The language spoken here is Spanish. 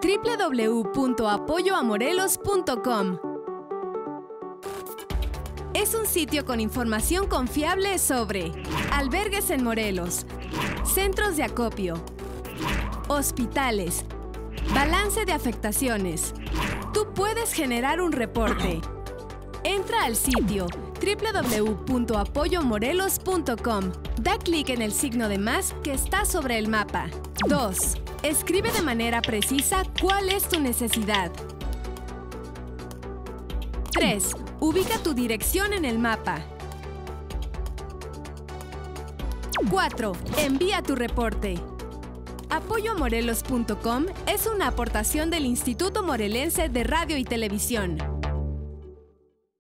www.apoyoamorelos.com. Es un sitio con información confiable sobre albergues en Morelos, centros de acopio, hospitales, balance de afectaciones. Tú puedes generar un reporte. Entra al sitio www.apoyomorelos.com. Da clic en el signo de más que está sobre el mapa. 2. Escribe de manera precisa cuál es tu necesidad. 3. Ubica tu dirección en el mapa. 4. Envía tu reporte. Apoyoamorelos.com es una aportación del Instituto Morelense de Radio y Televisión.